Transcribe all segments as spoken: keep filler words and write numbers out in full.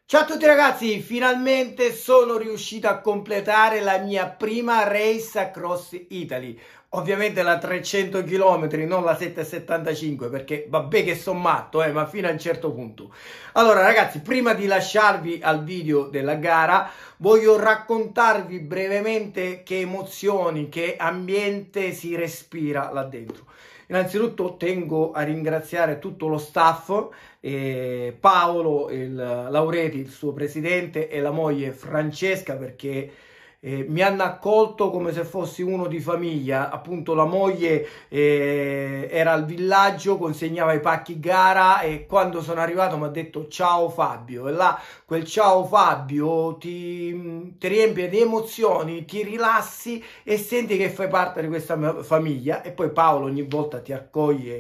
Ciao a tutti ragazzi, finalmente sono riuscito a completare la mia prima race across Italy. Ovviamente la trecento chilometri, non la settecentosettantacinque, perché vabbè che sono matto, eh, ma fino a un certo punto. Allora ragazzi, prima di lasciarvi al video della gara, voglio raccontarvi brevemente che emozioni, che ambiente si respira là dentro. Innanzitutto tengo a ringraziare tutto lo staff, eh, Paolo il Laureti, il suo presidente, e la moglie Francesca, perché eh, mi hanno accolto come se fossi uno di famiglia. Appunto la moglie eh, era al villaggio, consegnava i pacchi gara, e quando sono arrivato mi ha detto ciao Fabio, e là quel ciao Fabio ti, ti riempie di emozioni, ti rilassi e senti che fai parte di questa famiglia. E poi Paolo ogni volta ti accoglie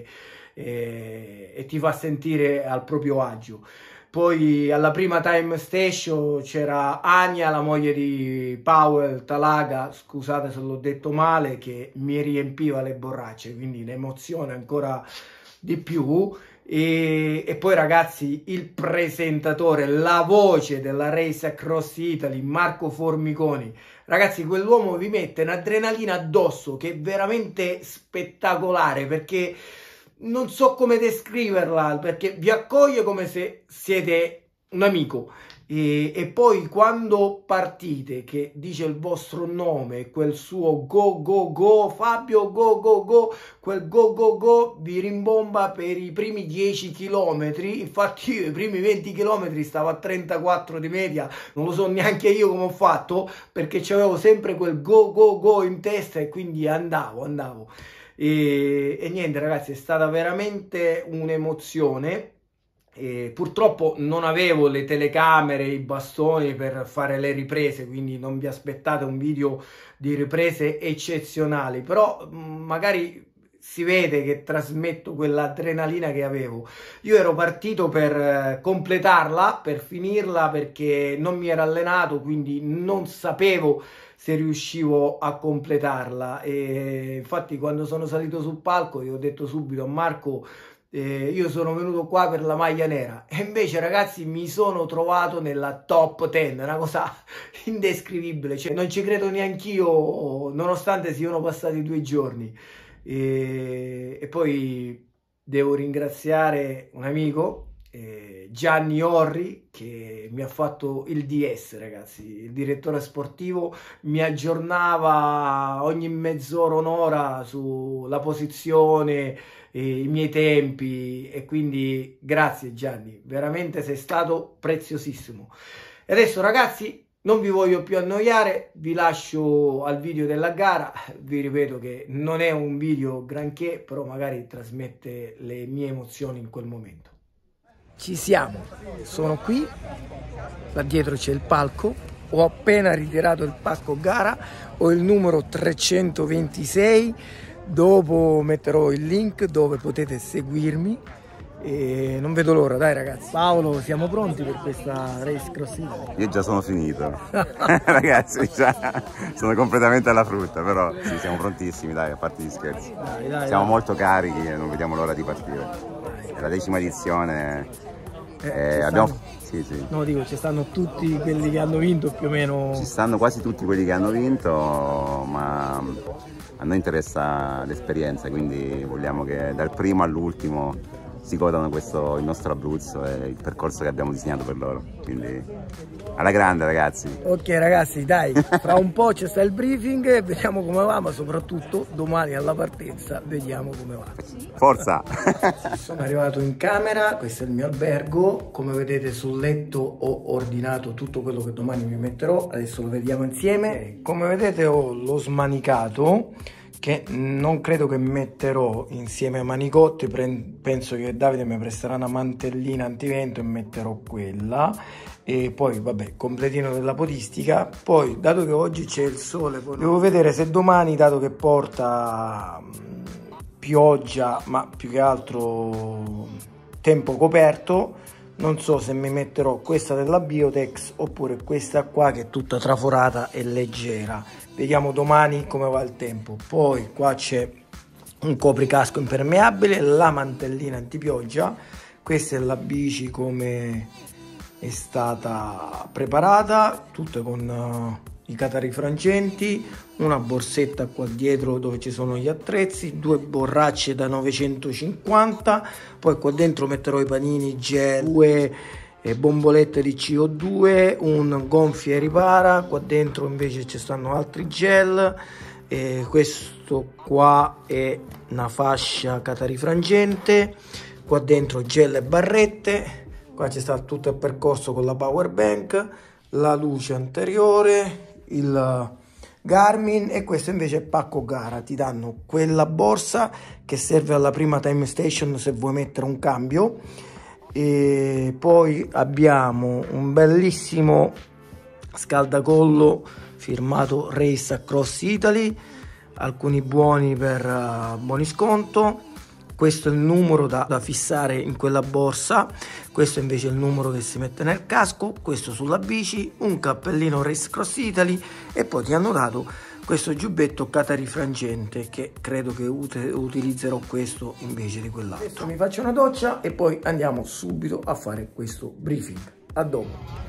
e, e ti fa sentire al proprio agio. Poi alla prima time station c'era Ania, la moglie di Powell Talaga, scusate se l'ho detto male, che mi riempiva le borracce, quindi l'emozione ancora di più. E, e poi ragazzi, il presentatore, la voce della Race Across Italy, Marco Formiconi, ragazzi, quell'uomo vi mette un'adrenalina addosso che è veramente spettacolare, perché non so come descriverla, perché vi accoglie come se siete un amico. E, e poi quando partite, che dice il vostro nome, quel suo go go go, Fabio go go go, quel go go go vi rimbomba per i primi dieci chilometri. Infatti io i primi venti chilometri stavo a trentaquattro di media, non lo so neanche io come ho fatto, perché c'avevo sempre quel go go go in testa, e quindi andavo, andavo. E, e niente ragazzi, è stata veramente un'emozione. E purtroppo non avevo le telecamere, i bastoni per fare le riprese, quindi non vi aspettate un video di riprese eccezionali, però magari si vede che trasmetto quell'adrenalina che avevo. Io ero partito per completarla, per finirla, perché non mi ero allenato, quindi non sapevo se riuscivo a completarla. E infatti quando sono salito sul palco io ho detto subito a Marco, eh, io sono venuto qua per la maglia nera, e invece ragazzi mi sono trovato nella top dieci, una cosa indescrivibile, cioè non ci credo neanch'io, nonostante siano passati due giorni. E, e poi devo ringraziare un amico, eh, Gianni Orri, che mi ha fatto il D S, ragazzi, il direttore sportivo, mi aggiornava ogni mezz'ora, un'ora sulla posizione, eh, i miei tempi, e quindi grazie Gianni, veramente sei stato preziosissimo. E adesso ragazzi non vi voglio più annoiare, vi lascio al video della gara. Vi ripeto che non è un video granché, però magari trasmette le mie emozioni in quel momento. Ci siamo, sono qui, là dietro c'è il palco, ho appena ritirato il pacco gara, ho il numero trecentoventisei, dopo metterò il link dove potete seguirmi. E non vedo l'ora, dai ragazzi. Paolo, siamo pronti per questa race cross Italy? Io già sono finito. Ragazzi, già sono completamente alla frutta, però sì, siamo prontissimi, dai, a parte gli scherzi. Dai, dai, siamo dai. molto carichi e non vediamo l'ora di partire. È la decima edizione. Eh, eh, abbiamo... sì, sì. No, dico, ci stanno tutti quelli che hanno vinto più o meno. Ci stanno quasi tutti quelli che hanno vinto, ma a noi interessa l'esperienza, quindi vogliamo che dal primo all'ultimo si godano questo, il nostro Abruzzo e il percorso che abbiamo disegnato per loro, quindi alla grande ragazzi. Ok ragazzi, dai, fra un po' c'è sta il briefing, vediamo come va, ma soprattutto domani alla partenza vediamo come va. Forza! Sono arrivato in camera, questo è il mio albergo, come vedete sul letto ho ordinato tutto quello che domani mi metterò, adesso lo vediamo insieme. Come vedete ho lo smanicato, che non credo che metterò insieme ai manicotti, penso che Davide mi presterà una mantellina antivento e metterò quella, e poi vabbè, completino della podistica. Poi dato che oggi c'è il sole, poi devo vedere se domani, dato che porta pioggia ma più che altro tempo coperto, non so se mi metterò questa della Biotex oppure questa qua che è tutta traforata e leggera. Vediamo domani come va il tempo. Poi qua c'è un copricasco impermeabile, la mantellina antipioggia, questa è la bici come è stata preparata, tutte con uh, i catarifrangenti, una borsetta qua dietro dove ci sono gli attrezzi, due borracce da novecentocinquanta, poi qua dentro metterò i panini gel, due eh, bombolette di C O due, un gonfia e ripara, qua dentro invece ci stanno altri gel, e questo qua è una fascia catarifrangente, qua dentro gel e barrette, qua ci sta tutto il percorso con la power bank, la luce anteriore, il Garmin, e questo invece è pacco gara. Ti danno quella borsa che serve alla prima time station se vuoi mettere un cambio, e poi abbiamo un bellissimo scaldacollo firmato Race Across Italy, alcuni buoni per uh, buoni sconto. Questo è il numero da, da fissare in quella borsa, questo invece è il numero che si mette nel casco, questo sulla bici, un cappellino Race Across Italy, e poi ti hanno dato questo giubbetto catarifrangente che credo che ut utilizzerò questo invece di quell'altro. Adesso mi faccio una doccia e poi andiamo subito a fare questo briefing. A dopo.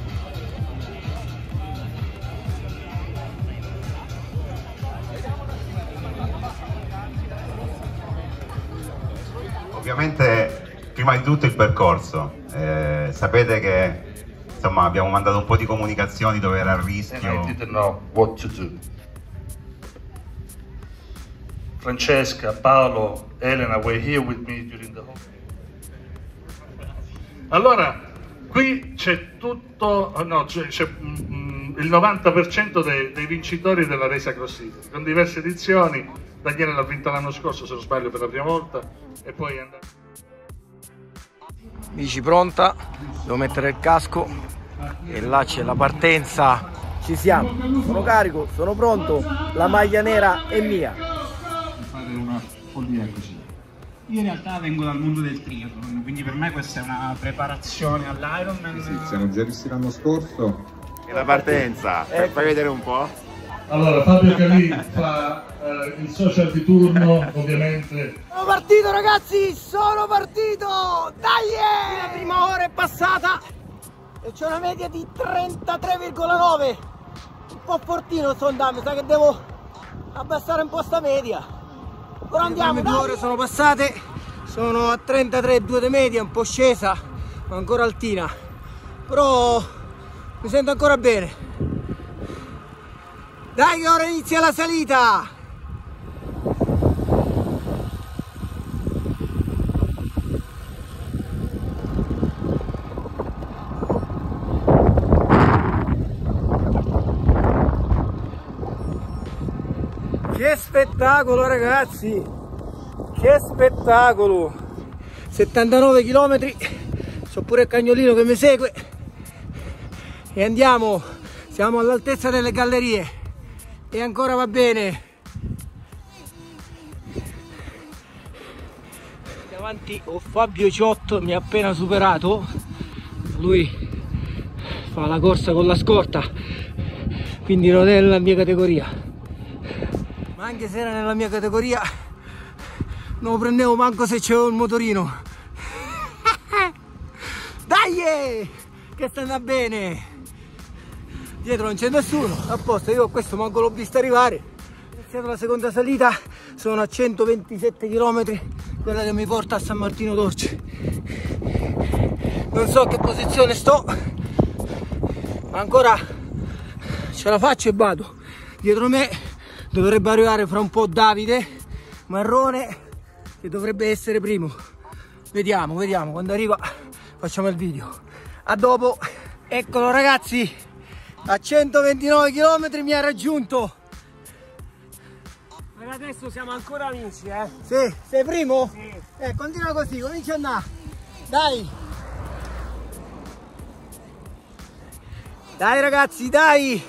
Ovviamente prima di tutto il percorso, eh, sapete che insomma abbiamo mandato un po' di comunicazioni dove era a rischio. And I didn't know what to do. Francesca, Paolo, Elena were here with me during the whole. Allora, qui c'è tutto, no, c'è mm, il novanta per cento dei, dei vincitori della Race Across Italy, con diverse edizioni. Daniele l'ha vinta l'anno scorso, se non sbaglio, per la prima volta, e poi è andato. Bici pronta, devo mettere il casco e là c'è la partenza. Ci siamo, sono carico, sono pronto, la maglia nera è mia. Fare una follia così. Io in realtà vengo dal mondo del triathlon, quindi per me questa è una preparazione all'Ironman. Sì, siamo già visti l'anno scorso. E la partenza, ecco. Fai vedere un po'. Allora, Fabio Calì fa eh, il social di turno, ovviamente. Sono partito ragazzi, sono partito! Dai! La prima ora è passata e c'è una media di trentatré virgola nove. Un po' fortino sto andando, sai che devo abbassare un po' sta media. Però andiamo, due ore sono passate, sono a trentatré virgola due di media, un po' scesa, ma ancora altina. Però mi sento ancora bene. Dai che ora inizia la salita! Che spettacolo ragazzi! Che spettacolo! settantanove chilometri, c'ho pure il cagnolino che mi segue e andiamo, siamo all'altezza delle gallerie. E ancora va bene. Davanti ho Fabio Ciotto, mi ha appena superato. Lui fa la corsa con la scorta, quindi non è nella mia categoria. Ma anche se era nella mia categoria non lo prendevo manco se c'avevo il motorino. Dai! Che sta andando bene! Dietro non c'è nessuno, a posto, io questo manco l'ho visto arrivare. Ho iniziato la seconda salita, sono a centoventisette chilometri, quella che mi porta a San Martino d'Orce. Non so che posizione sto, ma ancora ce la faccio e vado. Dietro me dovrebbe arrivare fra un po' Davide Marrone, che dovrebbe essere primo. Vediamo, vediamo, quando arriva facciamo il video. A dopo. Eccolo ragazzi! A centoventinove chilometri mi ha raggiunto. Ma adesso siamo ancora amici, eh? Sì, sei primo? Sì. Eh, continua così, comincia a andare. Dai. Dai ragazzi, dai.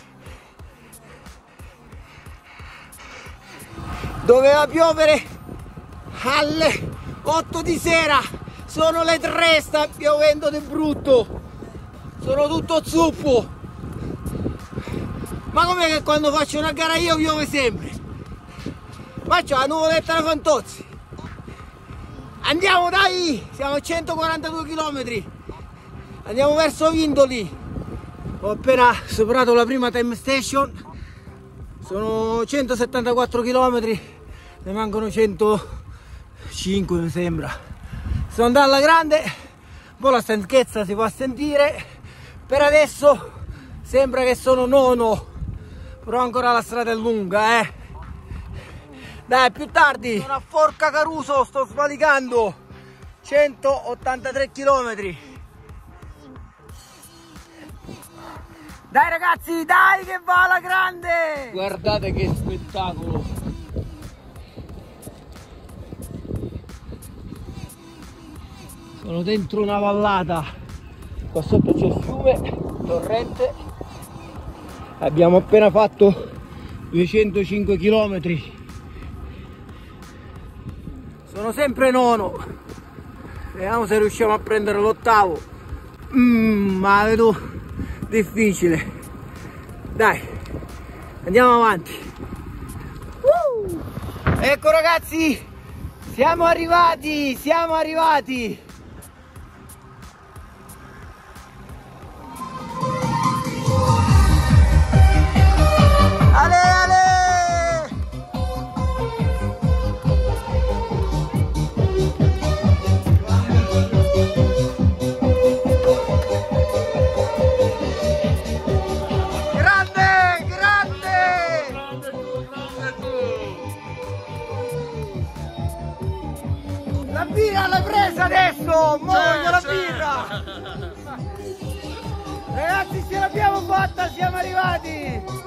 Doveva piovere alle otto di sera. Sono le tre, sta piovendo di brutto. Sono tutto zuppo. Ma com'è che quando faccio una gara io piove sempre? Faccio la nuvoletta da Fantozzi. Andiamo dai! Siamo a centoquarantadue chilometri. Andiamo verso Vindoli. Ho appena superato la prima time station. Sono centosettantaquattro chilometri, ne mancano centocinque mi sembra. Sto andando alla grande, un po' la stanchezza si può sentire. Per adesso sembra che sono nono, però ancora la strada è lunga, eh. Dai, più tardi. Sono a Forca Caruso, sto svalicando centottantatré chilometri. Dai ragazzi, dai che va alla grande! Guardate che spettacolo! Sono dentro una vallata, qua sotto c'è il fiume, torrente. Abbiamo appena fatto duecentocinque chilometri. Sono sempre nono. Vediamo se riusciamo a prendere l'ottavo. Mm, ma vedo difficile. Dai, andiamo avanti. Uh! Ecco ragazzi, siamo arrivati, siamo arrivati. Ale, ale! La birra l'hai presa adesso! Voglio la birra! Ragazzi, ce l'abbiamo fatta, siamo arrivati!